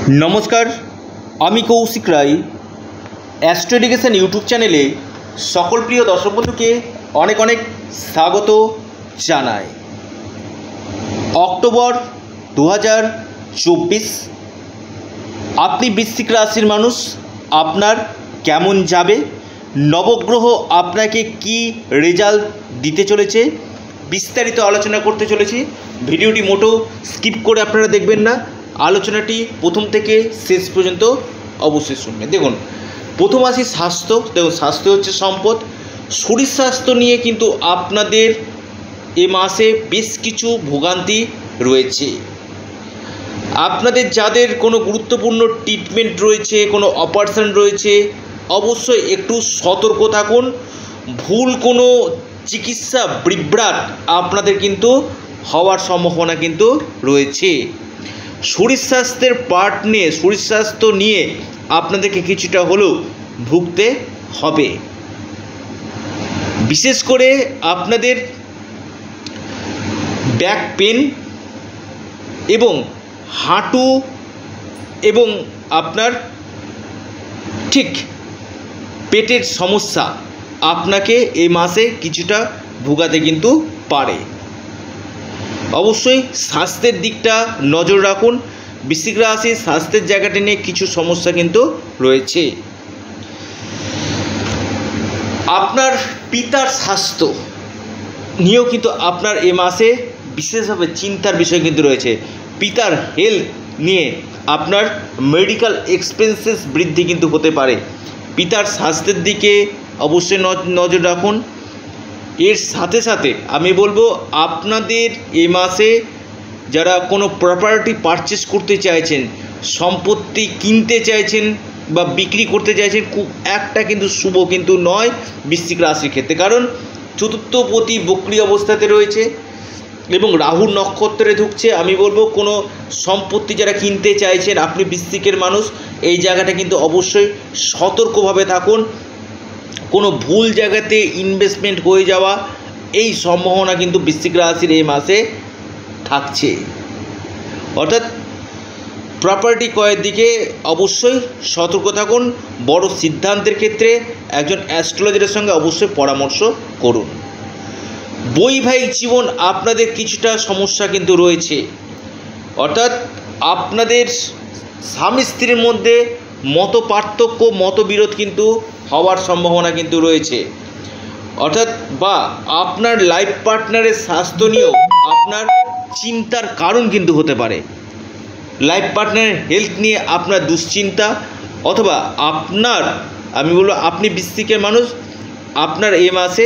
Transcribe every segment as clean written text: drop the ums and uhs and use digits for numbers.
নমস্কার, আমি Kaushik Roy. Astro education YouTube চ্যানেলে সকল প্রিয় দর্শক বন্ধুকে অনেক অনেক স্বাগত জানাই। অক্টোবর 2024 আপনি বৃশ্চিক রাশির মানুষ, আপনার কেমন যাবে, নবগ্রহ আপনাকে কি রেজাল্ট দিতে চলেছে, বিস্তারিত আলোচনা করতে চলেছি। ভিডিওটি মোটেও স্কিপ করে আপনারা দেখবেন না, আলোচনাটি প্রথম থেকে শেষ পর্যন্ত অবশ্যই শুনবেন। দেখুন, প্রথম আসি স্বাস্থ্য। দেখুন, স্বাস্থ্য হচ্ছে সম্পদ। শরীর স্বাস্থ্য নিয়ে কিন্তু আপনাদের এ মাসে বেশ কিছু ভোগান্তি রয়েছে। আপনাদের যাদের কোনো গুরুত্বপূর্ণ ট্রিটমেন্ট রয়েছে, কোনো অপারেশন রয়েছে, অবশ্যই একটু সতর্ক থাকুন। ভুল কোনো চিকিৎসা বিভ্রাট আপনাদের কিন্তু হওয়ার সম্ভাবনা কিন্তু রয়েছে। শরীর স্বাস্থ্যের শরীর স্বাস্থ্য নিয়ে আপনাদেরকে কিছুটা হলেও ভুগতে হবে। বিশেষ করে আপনাদের ব্যাক পেন এবং হাঁটু এবং আপনার ঠিক পেটের সমস্যা আপনাকে এই মাসে কিছুটা ভোগাতে কিন্তু পারে। অবশ্যই স্বাস্থ্যের দিকটা নজর রাখুন। বৃশ্চিক রাশির স্বাস্থ্যের জায়গাটা নিয়ে কিছু সমস্যা কিন্তু রয়েছে। আপনার পিতার স্বাস্থ্য নিয়েও কিন্তু আপনার এ মাসে বিশেষভাবে চিন্তার বিষয় কিন্তু রয়েছে। পিতার হেলথ নিয়ে আপনার মেডিকেল এক্সপেন্সেস বৃদ্ধি কিন্তু হতে পারে। পিতার স্বাস্থ্যের দিকে অবশ্যই নজর রাখুন। এর সাথে সাথে আমি বলবো, আপনাদের এই মাসে যারা কোনো প্রপার্টি পারচেস করতে চাইছেন, সম্পত্তি কিনতে চাইছেন বা বিক্রি করতে চাইছেন, খুব একটা কিন্তু শুভ কিন্তু নয় বৃশ্চিক রাশির ক্ষেত্রে। কারণ চতুর্থপতি বক্রী অবস্থাতে রয়েছে এবং রাহুর নক্ষত্রে ঢুকছে। আমি বলবো, কোনো সম্পত্তি যারা কিনতে চাইছেন, আপনি বৃশ্চিকের মানুষ, এই জায়গাটা কিন্তু অবশ্যই সতর্কভাবে থাকুন। কোনো ভুল জায়গাতে ইনভেস্টমেন্ট হয়ে যাওয়া, এই সম্ভাবনা কিন্তু বৃশ্চিক রাশির এই মাসে থাকছে। অর্থাৎ প্রপার্টি ক্রয়ের দিকে অবশ্যই সতর্ক থাকুন। বড় সিদ্ধান্তের ক্ষেত্রে একজন অ্যাস্ট্রোলজারের সঙ্গে অবশ্যই পরামর্শ করুন। বৈবাহিক জীবন আপনাদের কিছুটা সমস্যা কিন্তু রয়েছে। অর্থাৎ আপনাদের স্বামী স্ত্রীর মধ্যে মত পার্থক্য, মতবিরোধ কিন্তু হওয়ার সম্ভাবনা কিন্তু রয়েছে। অর্থাৎ বা আপনার লাইফ পার্টনারের স্বাস্থ্য নিয়েও আপনার চিন্তার কারণ কিন্তু হতে পারে। লাইফ পার্টনারের হেলথ নিয়ে আপনার দুশ্চিন্তা, অথবা আপনার, আমি বলবো আপনি বৃশ্চিকের মানুষ, আপনার এই মাসে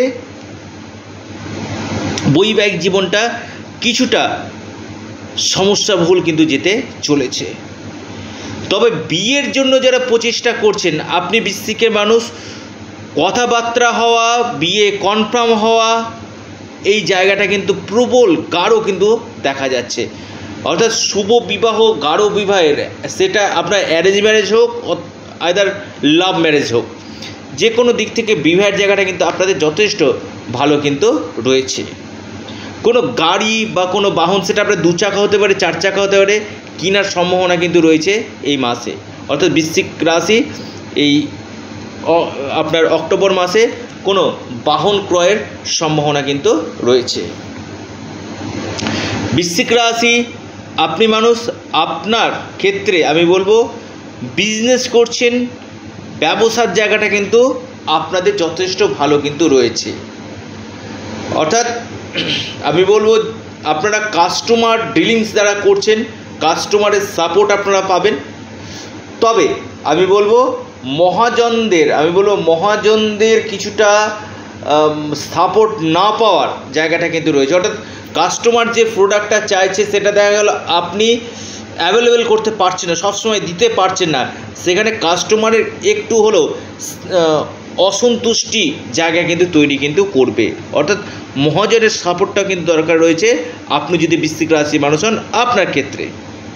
বৈবাহিক জীবনটা কিছুটা সমস্যাবহুল কিন্তু যেতে চলেছে। তবে বিয়ের জন্য যারা প্রচেষ্টা করছেন, আপনি বৃশ্চিকের মানুষ, কথাবার্তা হওয়া, বিয়ে কনফার্ম হওয়া, এই জায়গাটা কিন্তু প্রবল গাঢ় কিন্তু দেখা যাচ্ছে। অর্থাৎ শুভ বিবাহ, গাঢ় বিবাহের, সেটা আপনার অ্যারেঞ্জ ম্যারেজ হোক, আইদার লাভ ম্যারেজ হোক, যে কোনো দিক থেকে বিবাহের জায়গাটা কিন্তু আপনাদের যথেষ্ট ভালো কিন্তু রয়েছে। কোনো গাড়ি বা কোনো বাহন, সেটা আপনার 2 চাকা হতে পারে, 4 চাকা হতে পারে, কেনার সম্ভাবনা কিন্তু রয়েছে এই মাসে। অর্থাৎ বৃশ্চিক রাশি এই আপনার অক্টোবর মাসে কোনো বাহন ক্রয়ের সম্ভাবনা কিন্তু রয়েছে। বৃশ্চিক রাশি আপনি মানুষ, আপনার ক্ষেত্রে আমি বলবো, বিজনেস করছেন, ব্যবসার জায়গাটা কিন্তু আপনাদের যথেষ্ট ভালো কিন্তু রয়েছে। অর্থাৎ আমি বলবো, আপনারা কাস্টমার ডিলিংস দ্বারা করছেন, কাস্টমারের সাপোর্ট আপনারা পাবেন। তবে আমি বলবো মহাজনদের কিছুটা সাপোর্ট না পাওয়ার জায়গাটা কিন্তু রয়েছে। অর্থাৎ কাস্টমার যে প্রোডাক্টটা চাইছে, সেটা দেখা গেল আপনি অ্যাভেলেবেল করতে পারছেন না, সবসময় দিতে পারছেন না, সেখানে কাস্টমারের একটু হলেও অসন্তুষ্টি জায়গা কিন্তু তৈরি কিন্তু করবে। অর্থাৎ মহাজনের সাপোর্টটা কিন্তু দরকার রয়েছে আপনি যদি বৃশ্চিক রাশির মানুষ হন আপনার ক্ষেত্রে।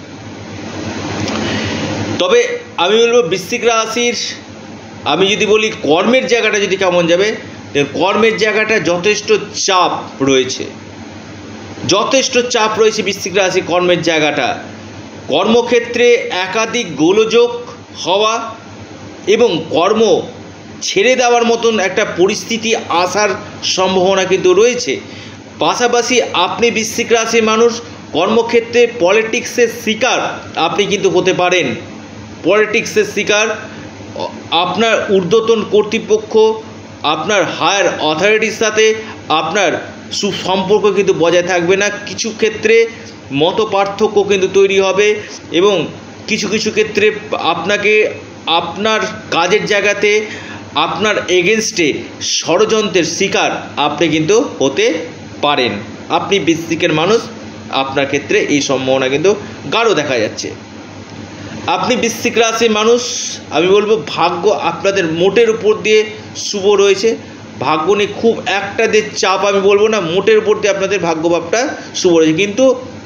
তবে আমি বলবো, বৃশ্চিক রাশির আমি যদি বলি কর্মের জায়গাটা যদি কেমন যাবে, কর্মের জায়গাটা যথেষ্ট চাপ রয়েছে বৃশ্চিক রাশি কর্মের জায়গাটা। কর্মক্ষেত্রে একাধিক গোলযোগ হওয়া এবং কর্ম ছেড়ে দেওয়ার মতন একটা পরিস্থিতি আসার সম্ভাবনা কিন্তু রয়েছে। পাশাপাশি আপনি বৃশ্চিক রাশির মানুষ কর্মক্ষেত্রে পলিটিক্সের শিকার আপনি কিন্তু হতে পারেন। পলিটিক্সের শিকার, আপনার ঊর্ধ্বতন কর্তৃপক্ষ, আপনার হায়ার অথরিটির সাথে আপনার সুসম্পর্ক কিন্তু বজায় থাকবে না। কিছু ক্ষেত্রে মত পার্থক্য কিন্তু তৈরি হবে এবং কিছু কিছু ক্ষেত্রে আপনাকে আপনার কাজের জায়গাতে আপনার এগেনস্টে ষড়যন্ত্রের শিকার আপনি কিন্তু হতে পারেন। আপনি বৃশ্চিকের মানুষ, আপনার ক্ষেত্রে এই সম্ভাবনা কিন্তু গাঢ় দেখা যাচ্ছে। আপনি বৃশ্চিক রাশির মানুষ, আমি বলবো ভাগ্য আপনাদের মোটের উপর দিয়ে শুভ রয়েছে। ভাগ্য নিয়ে খুব একটা যে চাপ আমি বলবো না, মোটের উপর দিয়ে আপনাদের ভাগ্যভাবটা শুভ রয়েছে। কিন্তু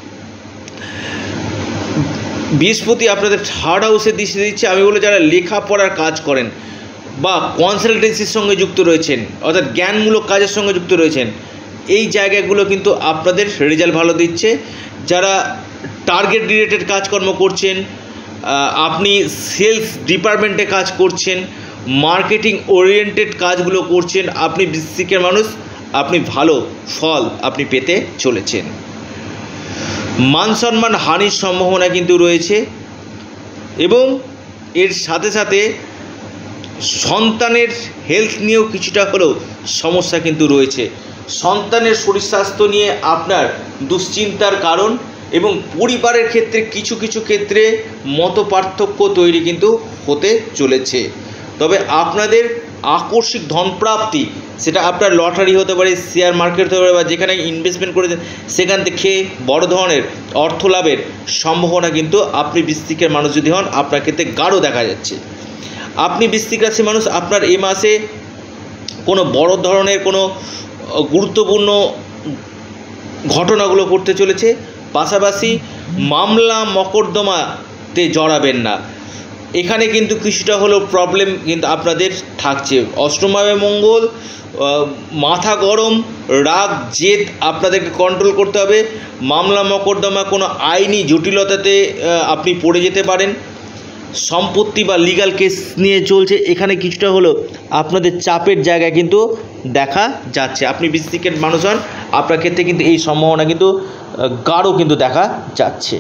বৃহস্পতি আপনাদের থার্ড হাউসে দৃষ্টি দিচ্ছে। আমি বলবো যারা লেখাপড়ার কাজ করেন বা কনসালটেন্সির সঙ্গে যুক্ত রয়েছেন, অর্থাৎ জ্ঞানমূলক কাজের সঙ্গে যুক্ত রয়েছেন, এই জায়গাগুলো কিন্তু আপনাদের রেজাল্ট ভালো দিচ্ছে। যারা টার্গেট রিলেটেড কাজকর্ম করছেন, আপনি সেলস ডিপার্টমেন্টে কাজ করছেন, মার্কেটিং ওরিয়েন্টেড কাজগুলো করছেন, আপনি বৃশ্চিকের মানুষ, আপনি ভালো ফল আপনি পেতে চলেছেন। মান সম্মান হানির সম্ভাবনা কিন্তু রয়েছে এবং এর সাথে সাথে সন্তানের হেলথ নিয়েও কিছুটা হলেও সমস্যা কিন্তু রয়েছে। সন্তানের শরীর স্বাস্থ্য নিয়ে আপনার দুশ্চিন্তার কারণ এবং পরিবারের ক্ষেত্রে কিছু কিছু ক্ষেত্রে মত পার্থক্য তৈরি কিন্তু হতে চলেছে। তবে আপনাদের আকস্মিক ধনপ্রাপ্তি, সেটা আপনার লটারি হতে পারে, শেয়ার মার্কেট হতে পারে, বা যেখানে ইনভেস্টমেন্ট করেছেন সেখান থেকে বড় ধরনের অর্থ লাভের সম্ভাবনা কিন্তু আপনি বৃশ্চিকের মানুষ যদি হন আপনার ক্ষেত্রে গাঢ় দেখা যাচ্ছে। আপনি বৃশ্চিক রাশির মানুষ, আপনার এই মাসে কোনো বড় ধরনের কোনো গুরুত্বপূর্ণ ঘটনাগুলো করতে চলেছে। পাশাপাশি মামলা মকদ্দমাতে জড়াবেন না, এখানে কিন্তু কিছুটা হলেও প্রবলেম কিন্তু আপনাদের থাকছে। অষ্টমভাবে মঙ্গল, মাথা গরম, রাগ জেদ আপনাদেরকে কন্ট্রোল করতে হবে। মামলা মকদ্দমা কোনো আইনি জটিলতাতে আপনি পড়ে যেতে পারেন। সম্পত্তি বা লিগ্যাল কেস নিয়ে চলছে, এখানে কিছুটা হলেও আপনাদের চাপের জায়গায় কিন্তু দেখা যাচ্ছে। আপনি বৃশ্চিকের মানুষ হন, আপনার ক্ষেত্রে কিন্তু এই সম্ভাবনা কিন্তু গাঢ় কিন্তু দেখা যাচ্ছে।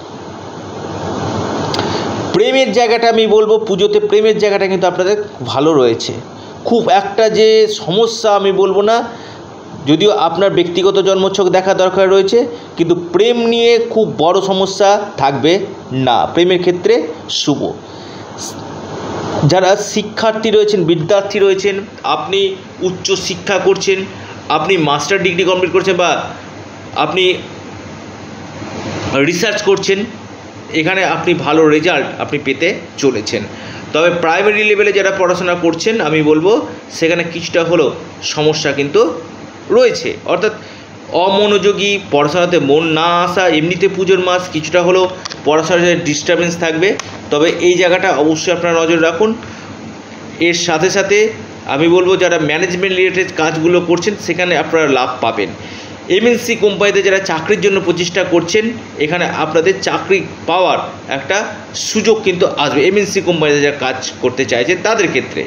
প্রেমের জায়গাটা আমি বলবো, পুজোতে প্রেমের জায়গাটা কিন্তু আপনাদের ভালো রয়েছে। খুব একটা যে সমস্যা আমি বলবো না, যদিও আপনার ব্যক্তিগত জন্মছক দেখা দরকার রয়েছে, কিন্তু প্রেম নিয়ে খুব বড় সমস্যা থাকবে না। প্রেমের ক্ষেত্রে শুভ। যারা শিক্ষার্থী রয়েছেন, বিদ্যার্থী রয়েছেন, আপনি উচ্চ শিক্ষা করছেন, আপনি মাস্টার ডিগ্রি কমপ্লিট করছেন বা আপনি রিসার্চ করছেন, এখানে আপনি ভালো রেজাল্ট আপনি পেতে চলেছেন। তবে প্রাইমারি লেভেলে যারা পড়াশোনা করছেন আমি বলবো সেখানে কিছুটা হলেও সমস্যা কিন্তু রয়েছে, অর্থাৎ অমনোযোগী, পড়াশোনাতে মন না আসা। এমনিতে পুজোর মাস, কিছুটা হলেও পড়াশোনাতে ডিস্টারবেন্স থাকবে, তবে এই জায়গাটা অবশ্যই আপনারা নজর রাখুন। এর সাথে সাথে আমি বলবো যারা ম্যানেজমেন্ট রিলেটেড কাজগুলো করছেন সেখানে আপনারা লাভ পাবেন। এমএনসি কোম্পানিতে যারা চাকরির জন্য প্রচেষ্টা করছেন, এখানে আপনাদের চাকরি পাওয়ার একটা সুযোগ কিন্তু আসবে। এমএনসি কোম্পানিতে যারা কাজ করতে চাইছেন তাদের ক্ষেত্রে।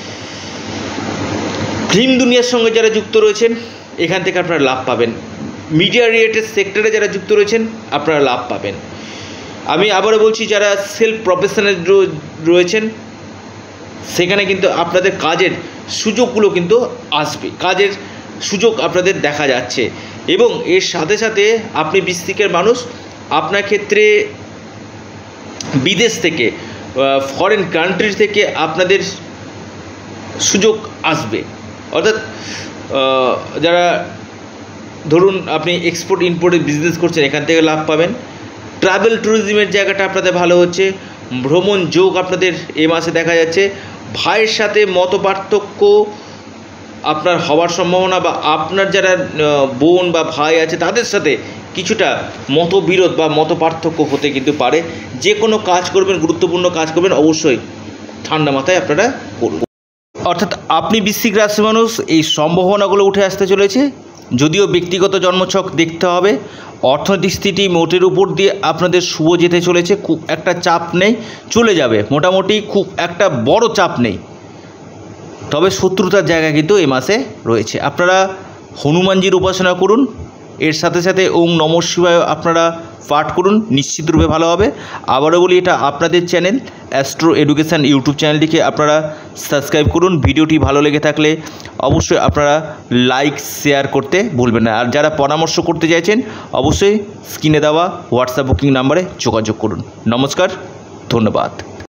ফিল্ম দুনিয়ার সঙ্গে যারা যুক্ত রয়েছেন এখান থেকে আপনারা লাভ পাবেন। মিডিয়া রিলেটেড সেক্টরে যারা যুক্ত রয়েছেন আপনারা লাভ পাবেন। আমি আবারও বলছি, যারা সেলফ প্রফেশনাল রয়েছেন সেখানে কিন্তু আপনাদের কাজের সুযোগগুলো কিন্তু আসবে, কাজের সুযোগ আপনাদের দেখা যাচ্ছে। এবং এর সাথে সাথে আপনি বৃশ্চিকের মানুষ, আপনার ক্ষেত্রে বিদেশ থেকে, ফরেন কান্ট্রি থেকে আপনাদের সুযোগ আসবে, অর্থাৎ যারা ধরুন আপনি এক্সপোর্ট ইম্পোর্টের বিজনেস করছেন এখান থেকে লাভ পাবেন। ট্রাভেল ট্যুরিজমের জায়গাটা আপনাদের ভালো হচ্ছে। ভ্রমণ যোগ আপনাদের এ মাসে দেখা যাচ্ছে। ভাইয়ের সাথে মত পার্থক্য আপনার হওয়ার সম্ভাবনা, বা আপনার যারা বোন বা ভাই আছে তাদের সাথে কিছুটা মতবিরোধ বা মত পার্থক্য হতে কিন্তু পারে। যে কোনো কাজ করবেন, গুরুত্বপূর্ণ কাজ করবেন, অবশ্যই ঠান্ডা মাথায় আপনারা করুন। অর্থাৎ আপনি বৃশ্চিক রাশি মানুষ, এই সম্ভাবনাগুলো উঠে আসতে চলেছে। যদিও ব্যক্তিগত জন্মছক দেখতে হবে। অর্থনৈতিক স্থিতি মোটের উপর দিয়ে আপনাদের শুভ যেতে চলেছে, খুব একটা চাপ নেই, চলে যাবে মোটামুটি, খুব একটা বড় চাপ নেই। তবে শত্রুতার জায়গা কিন্তু এ মাসে রয়েছে। আপনারা হনুমানজির উপাসনা করুন, এর সাথে সাথে ওম নমঃ শিবায় আপনারা পাঠ করুন, নিশ্চিতরূপে ভালো হবে। আবারও বলি, এটা আপনাদের চ্যানেল অ্যাস্ট্রো এডুকেশান ইউটিউব চ্যানেলটিকে আপনারা সাবস্ক্রাইব করুন। ভিডিওটি ভালো লেগে থাকলে অবশ্যই আপনারা লাইক শেয়ার করতে ভুলবেন না। আর যারা পরামর্শ করতে চাইছেন অবশ্যই স্ক্রিনে দেওয়া হোয়াটসঅ্যাপ বুকিং নাম্বারে যোগাযোগ করুন। নমস্কার, ধন্যবাদ।